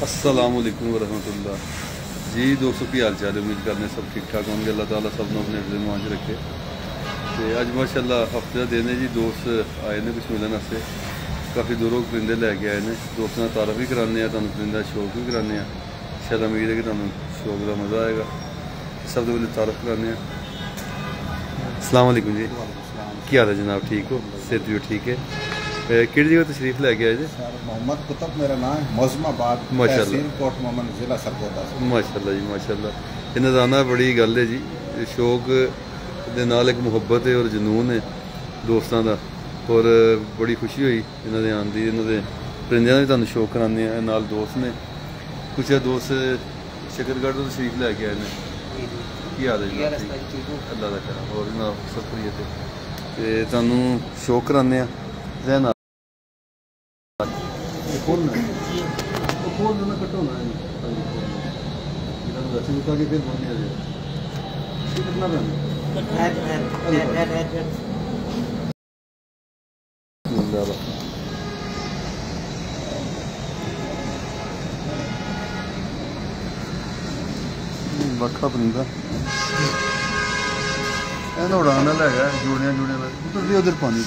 अस्सलाम वालेकुम वरहमतुल्लाह जी। दोस्तों की हाल चाल, उम्मीद करने सब ठीक ठाक होंगे। अल्लाह ताला सब अपने मान च रखे। तो अज माशाअल्लाह हफ्ते का दिन है जी। दोस्त आए ने कुछ मिलने वास्ते, काफ़ी दूरों परिंदे लैके आए ने। दोस्तों का तारफ भी कराने, परिंदे का शौक भी कराने। शायद उम्मीद है कि शौक का मज़ा आएगा। सब तो पहले तारफ कराने। अस्सलाम वालेकुम जी, क्या हाल है जनाब? ठीक हो? सेहत भी ठीक है? किहड़ी जगह तशरीफ लैके आए जी? मोहम्मद कुतुब मेरा नाम है, मौजमाबाद, तहसील कोट मोहम्मद, जिला सरगोदा। माशाअल्लाह जी माशाअल्लाह। इन्हें आना बड़ी गल है जी। शौक दे नाल एक मुहब्बत है और जनून है दोस्तों का। और बड़ी खुशी हुई इन्होंने आन दी। इन्होंने परिंदे का भी तुहानूं शौक कराने नाल दोस्त ने। कुछ दोस्त शकरगढ़ तो तशरीफ लैके आए हैं। की हाल है जी? अल्लाह का करम और जनाब सब खैरियत है। तो तुहानूं शौक कराने रहना खोलना खोल देना, कटोना है वैसे उठा के फिर बोलने आ जाए कितना बखा परिंदा उड़ाना लैगा जोड़िया जोड़िया उधर भी उधर पानी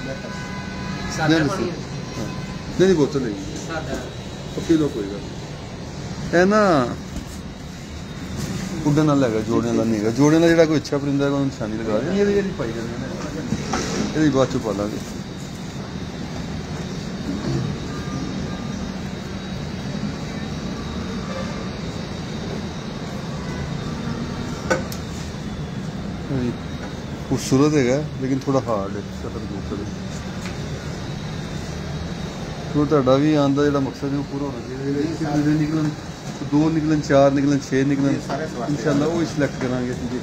नहीं बोतल है पी लो कोई गल है ना। उड्डन वाला है, जोड़ने वाला नहीं है। जोड़ने वाला जो कोई अच्छा परिंदा है निशानी लगा दें। ये पाई जाने ये बाद चो पा लागे। खूबसूरत है लेकिन थोड़ा हार्ड है सफर के ऊपर। तो तुहाडा भी आने का जो मकसद है वो पूरा होना चाहिए। निकलन 2 निकलन 4 निकलन 6 निकलन इंशाअल्लाह वो सिलेक्ट करांगे जी।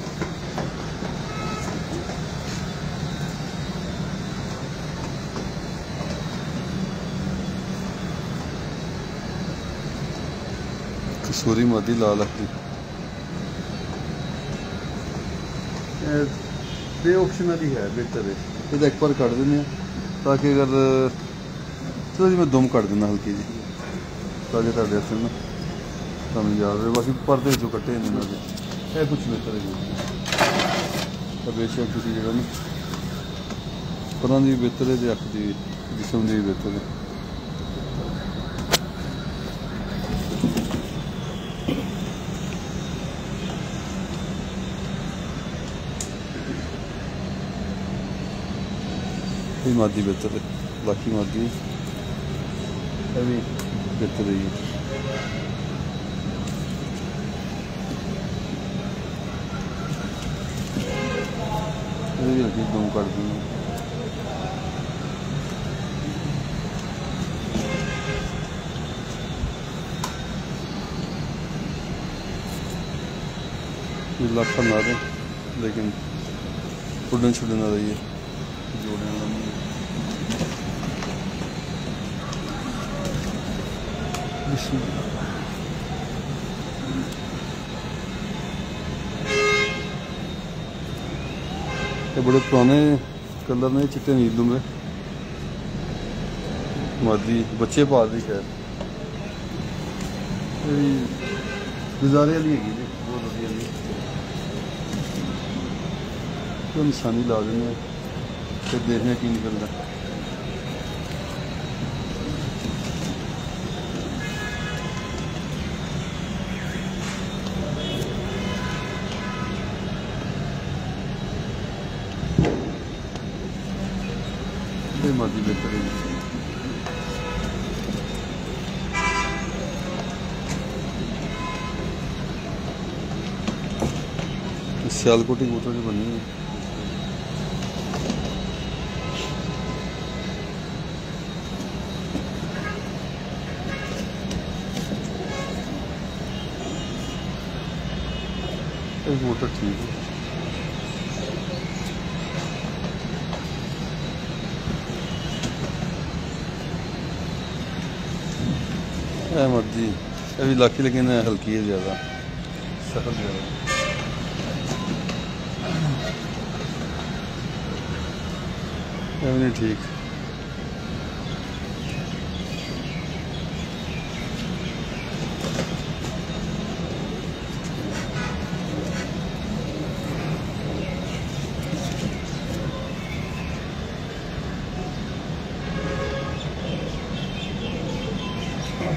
कसूरी मादी लाल अखरी बे ऑप्शन वाली है, बेहतर है। ये एक बार कट दें ताकि अगर चलो जी मैं दुम कट देना हल्की जी ताकि तुहाडे हत्थ ना समझ आ रहे। बाकी पर्दे जो कट्टे इन्होंने ये कुछ बेहतर है। बेशक किसी जगह ना परां दी भी बेहतर है, अख की जिसम की भी बेहतर है। ये मादी बेहतर है, बाकी मादी भी बेहतर है। हल्की दम कर दी लाखा ना रहे लेकिन उड़न छुड़न आ रही है जोड़ने वाला नहीं है। ये बड़े पुराने कलर ने, चिट्टे नीलू में मादी बच्चे पाल रही खैर गुजारे वाली है बहुत वधिया तो निशानी ला देने फिर देखने की निकलता। मादी बेहतर है। सियालकोटी कबूतर जो बनी है कबूतर ठीक है। मर्जी अभी लाखी लेकिन हल्की है ज़्यादा, सफल ज़्यादा। नहीं ठीक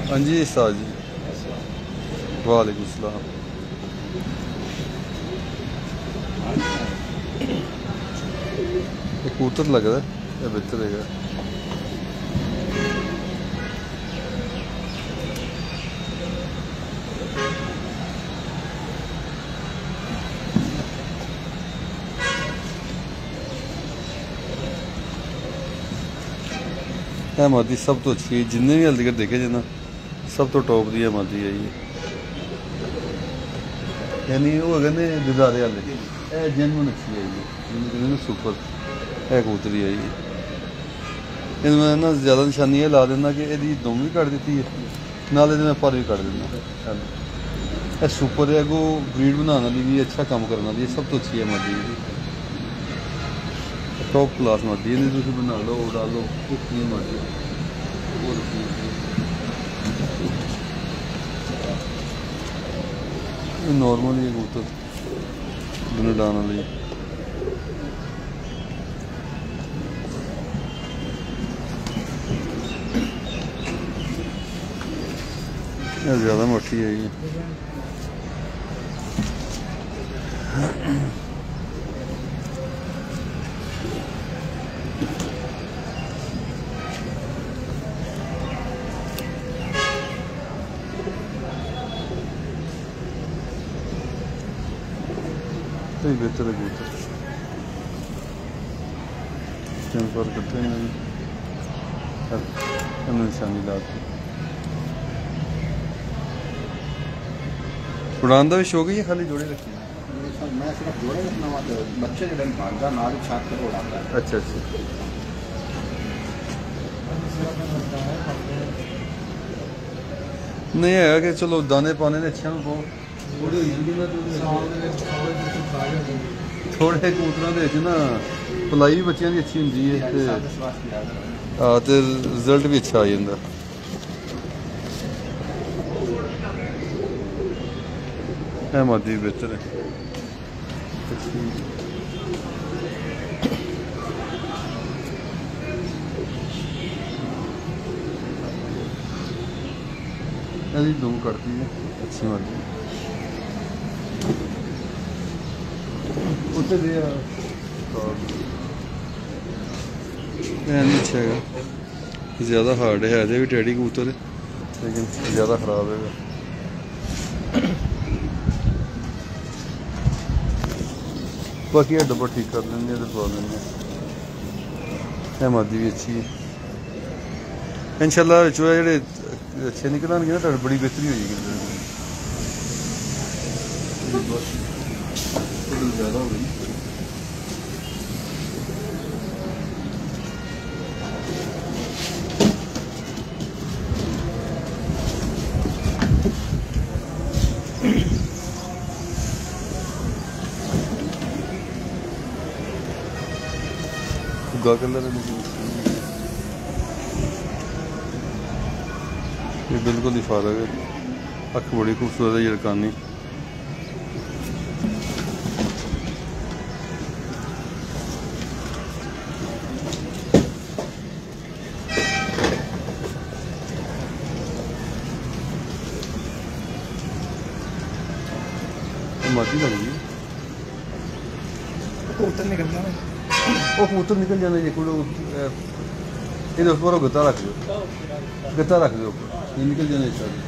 हाँ जी उस्ताद जी, वालेकुम सलाम। कबूतर लगता है या बेहतर है? मादी सब तो अच्छी है, जिन्ने भी हल्दी देखे जे ना सब तो टॉप दी मादी है ये, यानी वो कहते गुजारे वाले जेनवन अच्छी है ये, सुपर है कबूतरी है ये। इसमें ना ज़्यादा निशानी ये ला देना कि यदि दुम भी कट दी है नाले मैं पर भी कट देना। यह सुपर है, अगो ब्रीड बनाने भी अच्छा काम करने वाली सब तो अच्छी है मादी, टॉप क्लास मादी है। तुम बना लो उड़ा लो कुछ नहीं मादी नॉर्मल ही कबूतर दिन डाने वाली। ज़्यादा मोटी है ये, तो बेहतर है कबूतर पर करते हैं निशानी लाते। उड़ान का भी शौक है या खाली जोड़े रखी? मैं सिर्फ जोड़े रखना वा, बच्चे जो भागता ना भी छात पर उड़ाता है। अच्छा अच्छा, नहीं है कि चलो दाने पाने ने अच्छा हो थोड़े कबूतरों के ना पलाई भी बच्चों की अच्छी होंगी है तो रिजल्ट भी अच्छा आ जाता। है मादी बेहतर है। यदि दो करती है अच्छी मादी उसे दिया अच्छा है, ज़्यादा हार्ड है भी टैडी कबूतर है लेकिन ज़्यादा ख़राब है। बाकी डब्बा ठीक कर लेंगे तो दवा लेंगे। मादी भी अच्छी है इंशाल्लाह, जो है अच्छे निकल आएंगे ना तो बड़ी बेहतरी हो जाएगी। ज़्यादा हो गई कलर है, ये बिल्कुल ही फारग है, अख बड़ी खूबसूरत है यरकानी। मादी लग गई कबूतर निकल जाए, वो कबूतर निकल जाने ये ऊपर गत्ता रख दो, गत्ता रख दो ये निकल जाने चाहिए।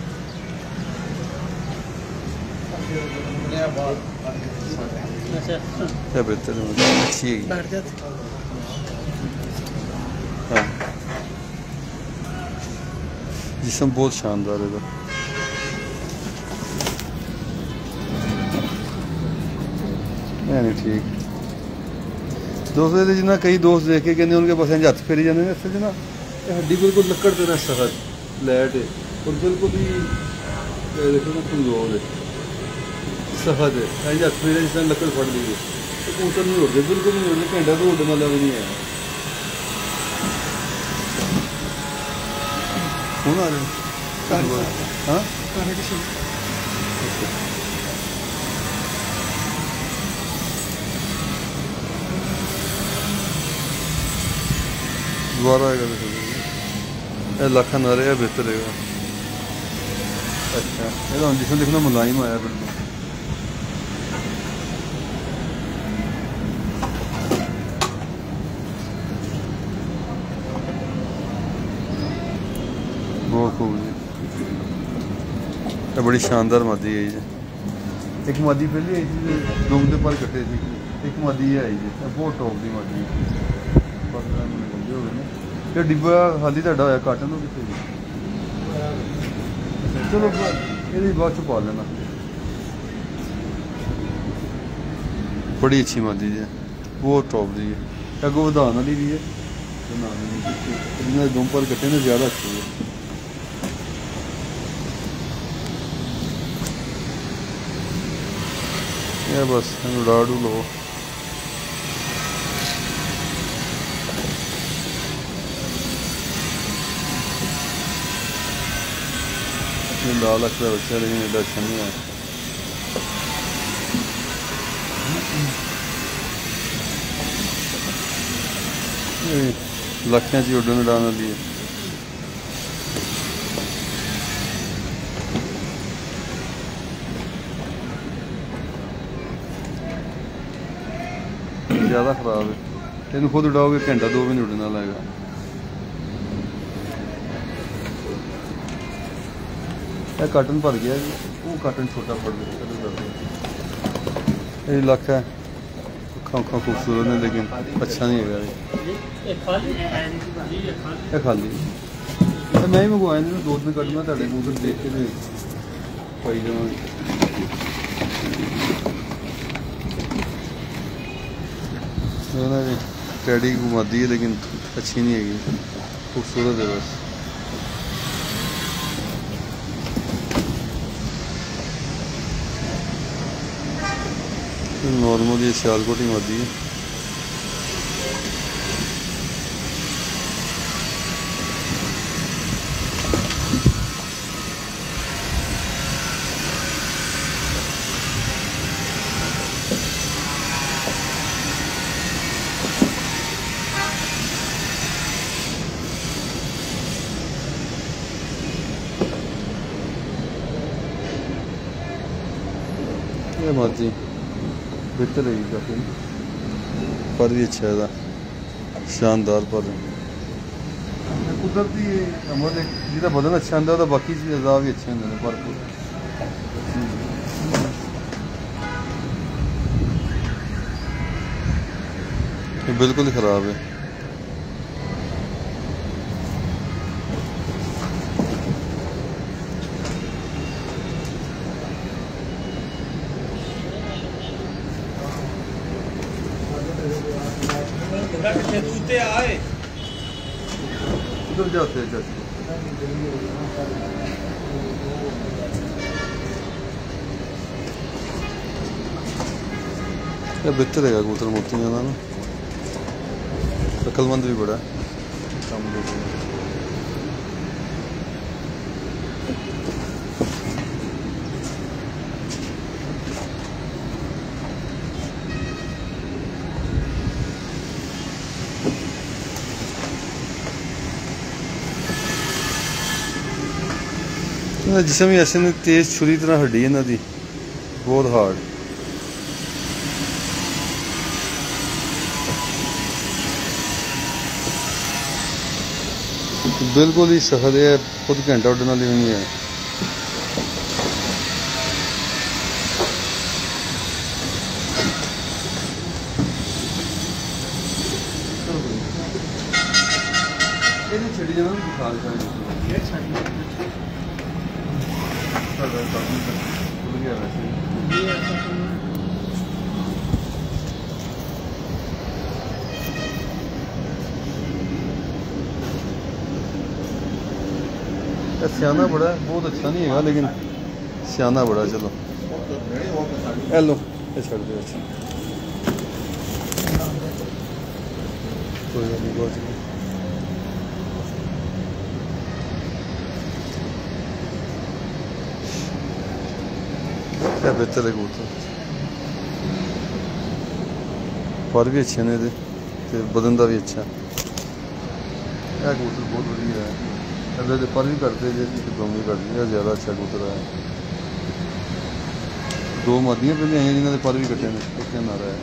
क्या बेहतर है, अच्छी है। हाँ जिसम बहुत शानदार है। नहीं ठीक दोस्तों जिन्ना कई दोस्त देख के कहते उनके पास हथ फेरी जाने असल ना हड्डी बिल्कुल लकड़ देना सहज लैट है और बिल्कुल ही देखो ना कमजोर है सहज है हथ फेरे जिस लकड़ फट दी है कबूतर नहीं उड़ते बिल्कुल नहीं उड़ते, घंटा तो उड़ने वाला भी नहीं है। कौन आ रहे हाँ दोबारा आएगा लाखा ना रहा बेहतर रहेगा। अच्छा ये जिसमें देखना मुलायम आया बिल्कुल। बहुत खूब जी, ये बड़ी शानदार मादी है जी। एक मादी पहले आई थी दुम के पर कटे थी, एक मादी आई जी बहुत टॉप की मादी। ये डिब्बा खाली ਤੁਹਾਡਾ ਹੋਇਆ ਕਾਟਨ ਨੂੰ ਕਿੱਥੇ ਜੀ? चलो ये बाद च पा लेना। बड़ी अच्छी मादी है, बहुत टॉप दी है, अगो वधान वाली भी है, दुम पर कट्टे ने ज़्यादा अच्छी है। ये बस डाड़ू लो लाल अक्सर बच्चा, लेकिन एडा अच्छा नहीं है। लखियां ची उड़न उड़ान वाली है। ज़्यादा खराब है, तेन खुद उड़ाओगे घंटा 2 भी नहीं उड़ने वाला है। काटन भर गया जी, वो काटन छोटा पड़ गया। ये लख है, अखा खूबसूरत है लेकिन अच्छा नहीं है। ये खाली मैं ही मंगवाया नहीं, 2 दिन कटना तेरे कबूतर देख के पाई जावा। टैडी घुमाती है लेकिन अच्छी नहीं है, खूबसूरत है बस। नॉर्मल ये सियालकोट ही मादी है। ये मादी बेहतर है काफ़ी, पर भी अच्छा है, शानदार पर कुदरती मतलब जिदा बदन अच्छा होंगे तो बाकी अज़ा भी अच्छे होंगे पर बिल्कुल ही ख़राब है। आए उधर जाते हैं जैसे बेहतर है कबूतर मोतियां ना, अक्लमंद भी बड़ा है। जिसम भी ऐसे ने तेज छुरी तरह हड्डी इन्हों की बहुत हार्ड। बिल्कुल ही सहज है, खुद घंटा उड़ने वाली नहीं है। छड़ी जाना बुखार सियाना बड़ा है, बहुत अच्छा नहीं है लेकिन सियाना बड़ा। चलो हेलो ये छड़ दो। अच्छा कोई नहीं, बहुत क्या बेहतर है कबूतर, पर भी अच्छे ने बदन का भी अच्छा। यह कबूतर बहुत बढ़िया है। थल्ले दे पर भी करते जे दम भी करते हैं ज़्यादा अच्छा कबूतर है। दो मादियां पहले आई जिन्होंने पर भी कट्टे ने क्या नारा है।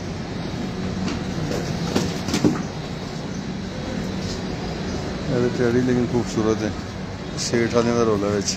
ये टेढ़ी लेकिन खूबसूरत है सेठ वाले का रोल है बिच।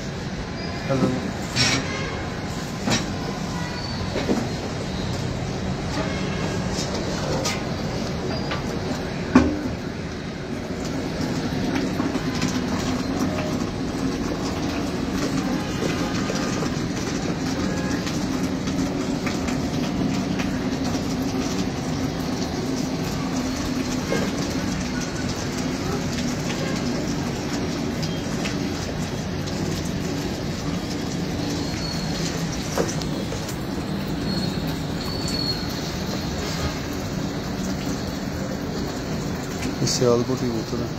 सियालकोट ही कबूतर है।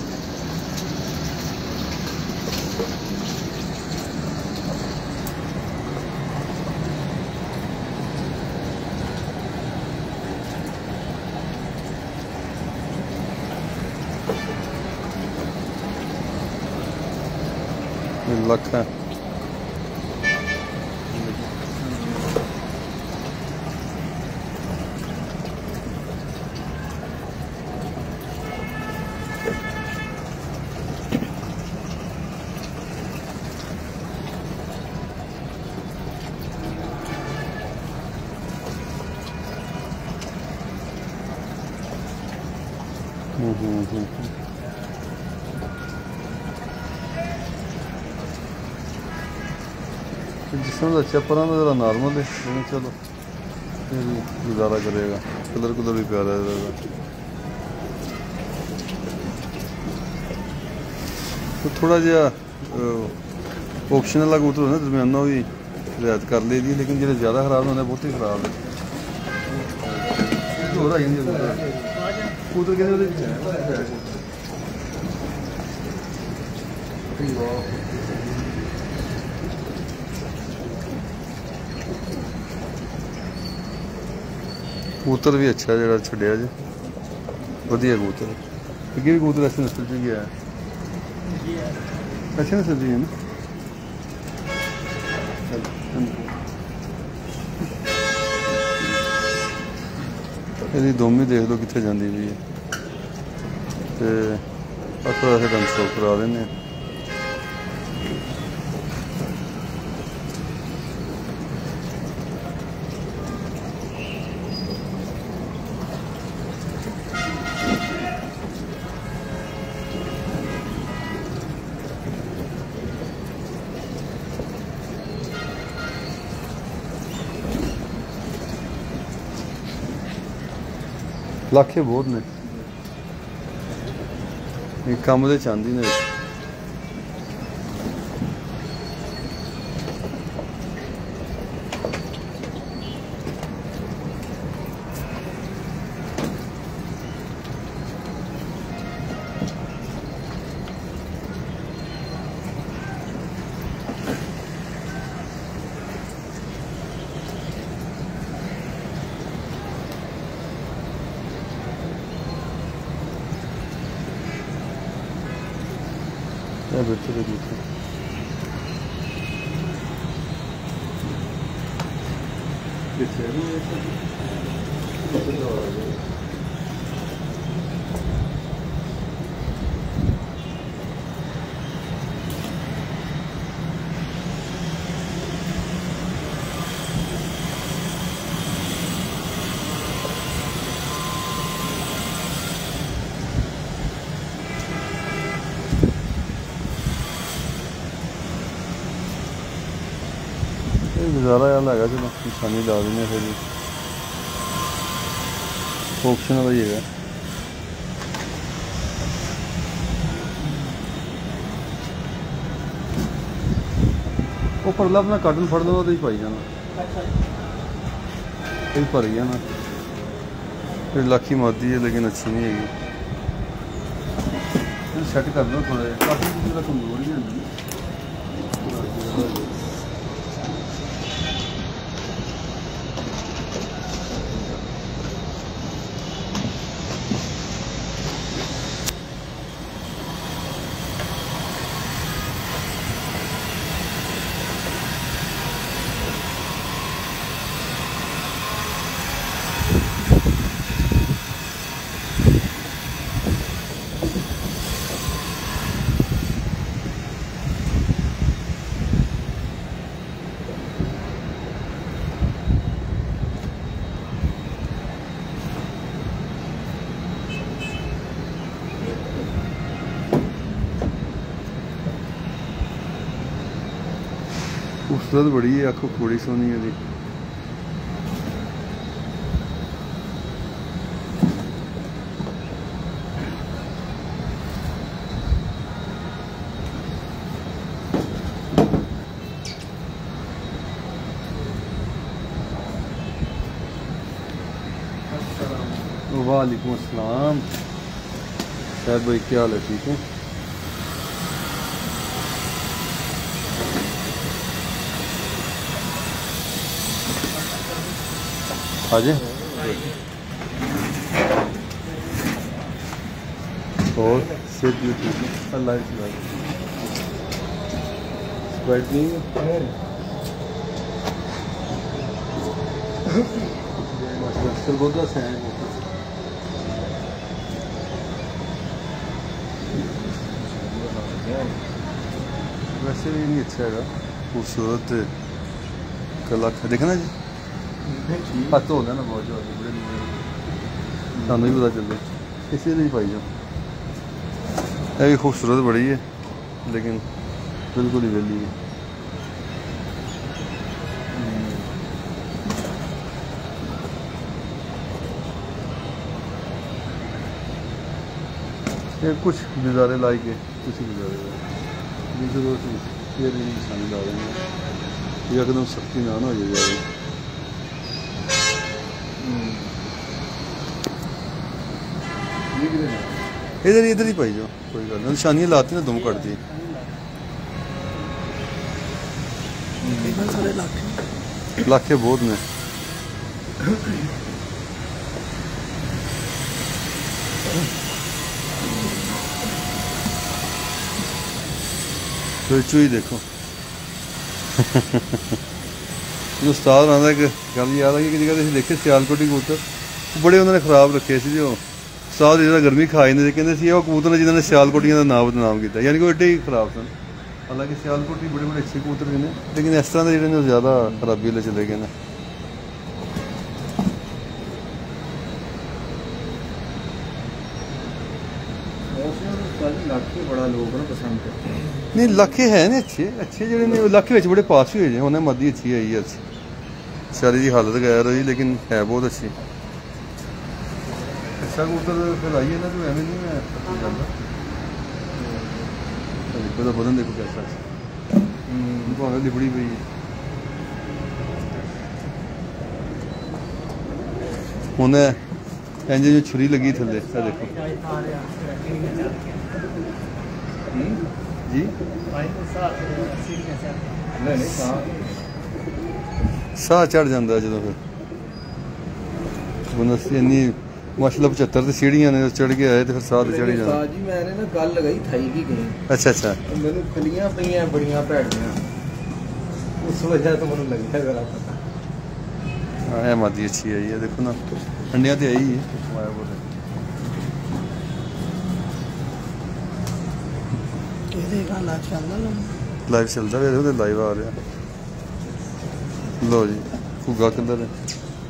लख है जिसमें अच्छा पर ज़रा नॉर्मल है चलो फिर गुजारा करेगा। कलर कुलर भी प्यारा है तो थोड़ा जहा ऑप्शनल कबूतर होना दरम्याना भी रियायत कर ली दी लेकिन जो ज़्यादा खराब होने बहुत ही खराब है। हो रहा कबूतर कबूतर भी अच्छा जो छड़िया जी वधिया कबूतर अगे भी कबूतर ऐसे नस्ल च गया है अच्छे नस्ल है ना। यदि दोमी देख लो कितने जाती भी है तो थोड़ा सा डंग स्टॉप करा दें। लाखे बहुत ने कम दे चाहती ने बेहतर है गुजारा यार है चलो निशानी ला दें फिर ऑप्शन ही है। वो परला अपना काटन फड़ दो तो ही पाई जाना कहीं भर गया ना फिर लाखी मादी है लेकिन अच्छी नहीं है सैट कर दो थोड़ा काफी कमजोर ही है। खूबसूरत बड़ी है, आखो बड़ी सोहनी है जी। वालेकुम अस्सलाम साहब भाई, क्या हाल है? ठीक है। आ जाए और सेहत भी ठीक है, अल्लाह की स्प्राइट नहीं है बहुत से हैं। वैसे भी नहीं अच्छा है, खूबसूरत कला देखना जी। हथ हो गया ना बहुत ज़्यादा, सानू भी पता चले इसी लिए पाई जाओ। यह भी खूबसूरत बड़ी है लेकिन बिल्कुल ही वेली है। ये कुछ गुजारे लायक है, कुछ ही गुजारे लायक ये नहीं शामिल आ रहे हैं, ये एकदम सख्ती ना हो जाए। इधर इधर ही पाई जाओ, कोई गल नहीं, निशानियाँ लाती ना दुम कटती। लाखे बहुत ने। चू ही देखो जो उस्ताद आंदा एक गल याद आई कि जगह देखे सियालकोटी कबूतर बड़े उन्होंने खराब रखे थे जो उस्ताद जिस गर्मी खा जाते कहते कबूतर ने जिन्होंने सियालकोटियां का नाम बदनाम किया, यानी कि एडे ही खराब सन। हालांकि सियालकोटी बड़े बड़े अच्छे कबूतर भी ने, लेकिन इस तरह के जो ज़्यादा खराबी वाले चले गए हैं। नहीं लाखे है ने अच्छे अच्छे जो लाखे बड़े पास भी हुए उन्हें मदी अच्छी आई है, अच्छी सारी की हालत गैर हुई लेकिन है बहुत अच्छी। अच्छा कबूतर फिर आई है ना तो एवं नहीं है बदन देखो कैसा भावें लिबड़ी पई है। उन्हें इंज जो छुरी लगी थले देखो जी साह चढ़ जाता जो फिर इन्नी माशाल्लाह 75 तो सीढ़ियां ने चढ़ के आए तो फिर साह चढ़ ही जाता जी। मैंने ना गल लगाई थाई की गई। अच्छा अच्छा मैंने खलियां पईयां बड़ियां भैड़ियां उस वजह तो मैंने लगता जरा पता। हां है मादी अच्छी आई है देखो ना, अंडियां ते आई है माया बोले लाइव चलता है, लाइव आ रहा। लो जी घुग्गा किधर है?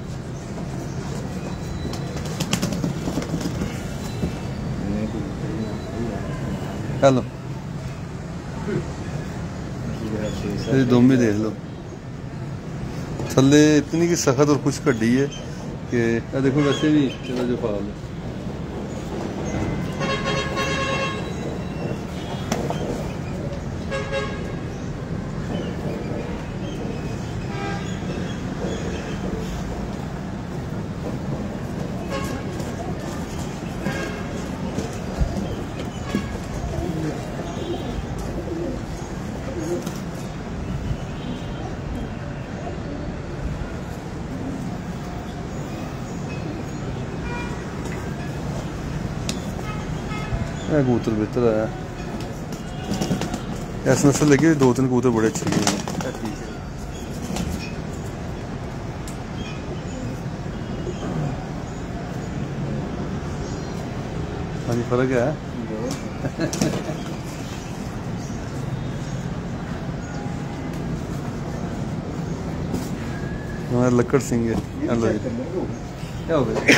हेलो ये दम भी देख लो थले इतनी की सख्त और कुछ कड्डी है कि देखो वैसे भी चलो जो फाल है। कबूतर बेहतर आया इस नस्ल लगे 2-3 कबूतर बड़े अच्छे हैं। हाँ जी फर्क है हमारा लक्कड़ सिंह है। हेलो जी क्या हो गया?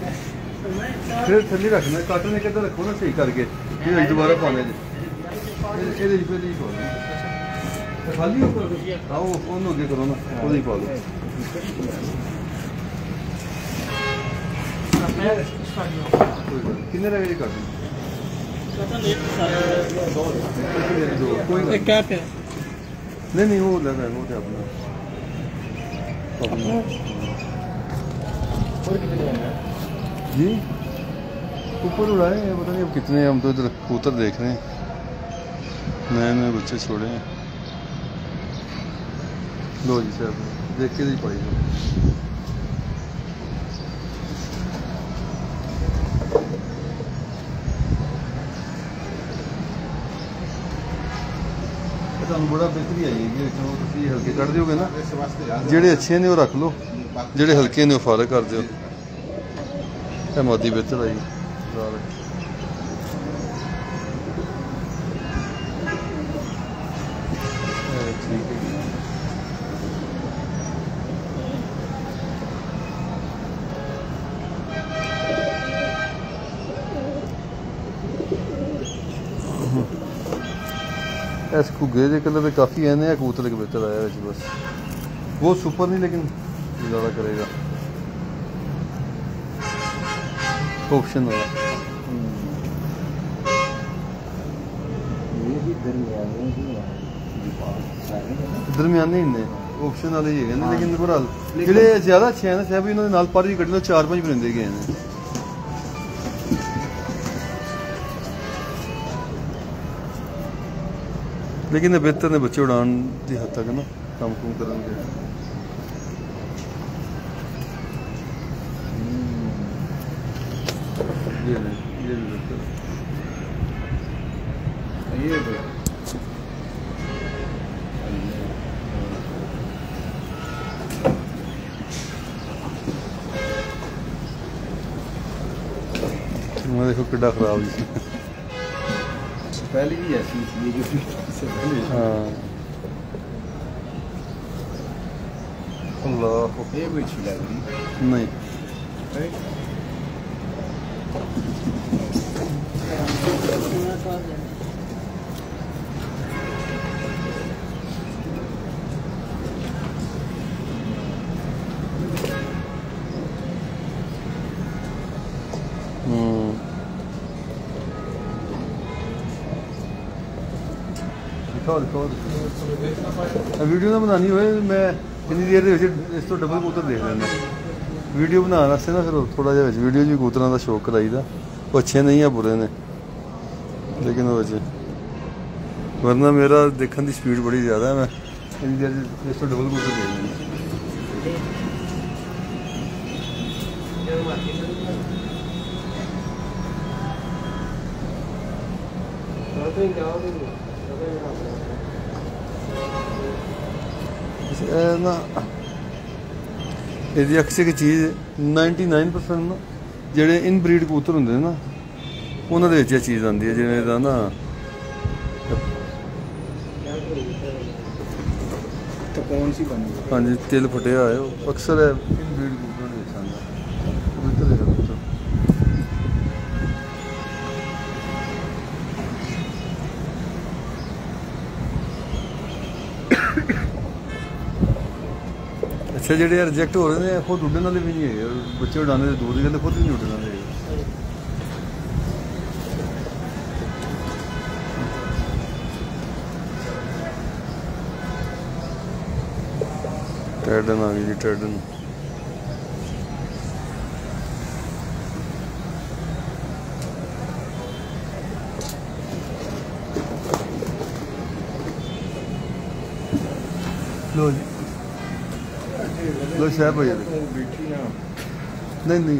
फिर थली रखना काटने के रखो ना सही करके दोबारा पाने ਇਹਦੇ ਪਹਿਲੇ ਹੀ ਪਾ ਲਓ ਖਾਲੀ ਉੱਪਰ ਆਓ ਉਹਨੂੰ ਅੱਗੇ ਕਰੋ ਨਾ ਉਹਦੇ ਹੀ ਪਾ ਲਓ ਕਿੰਨੇ ਰੁਪਏ ਦੀ ਕਰ ਦੋ ਕੋਈ क्या पे नहीं वो लेना है वो क्या अपना जी ऊपर उड़ाए हैं पता नहीं अब कितने हम तो इधर कबूतर देख रहे हैं नए नए बच्चे छोड़े हैं लो जी साहब देख के ही पाई ਤੁਹਾਨੂੰ ਬੜਾ ਬਿਹਤਰੀ ਆਏਗੀ ਵਿੱਚੋਂ ਤੁਸੀਂ ਹਲਕੇ ਕੱਢ ਦਿਓਗੇ ਨਾ ਜਿਹੜੇ ਅੱਛੇ ਨੇ ਉਹ ਰੱਖ ਲਓ ਜਿਹੜੇ ਹਲਕੇ ਨੇ ਉਹ ਫਾਰਗ ਕਰ ਦਿਓ ਇਹ ਮਾਦੀ ਬਿਹਤਰ ਆਈ ਠੀਕ ਹੈ इस घुगे के कलर काफ़ी है नया कबूतर के बेहतर आया है बस बहुत सुपर नहीं लेकिन ज़्यादा करेगा ऑप्शन वाला दरमियाने ही ने ऑप्शन वाले ही है लेकिन बहरहाल जेह्ड़े ज़्यादा अच्छे हैं ना साहब इन्होंने नाल पर भी कड्ढ लो 4-5 परिंदे गए हैं लेकिन बेहतर ने बच्चे उड़ान की हद तक ना काम कुम करेंगे ये भी बेहतर ये मैं देखो किड्डा खराब जी पहले भी ऐसी थी ये जो से पहले हाँ अल्लाह ये कोई अच्छी लग रही नहीं वीडियो ना बनानी हो मैं इन्नी देर इस तो डबल कबूतर देख लेना वीडियो बनाने वास्ते ना फिर थोड़ा जहा वीडियो भी कबूतरों का शौक कराई दा वो अच्छे नहीं है बुरे ने लेकिन वो वरना मेरा देखने की स्पीड बड़ी ज़्यादा है मैं इन्नी देर इस तो डबल कबूतर देख लेना ना ये अक्सर एक चीज़ 99% ना जेडे इन ब्रीड कबूतर होंगे ना उन्होंने चीज़ आती है जिमें ना तो कौन सी बनी हाँ जी तिल फटिया है अक्सर इन ब्रीड कबूतर ने आता कबूतर अच्छा जेडे रिजेक्ट हो रहे हैं खुद उड़ने वाले भी नहीं है बच्चे उड़ाने से दूर की गल खुद भी नहीं उड़ने वाले टैडन आ गई जी टैडन लो जी लो शाह भाई बैठी ना नहीं नहीं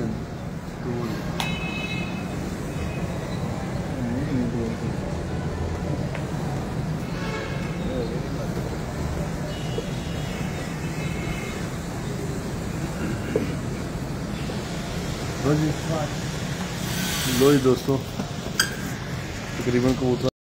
लो जी दोस्तों तकरीबन कबूतर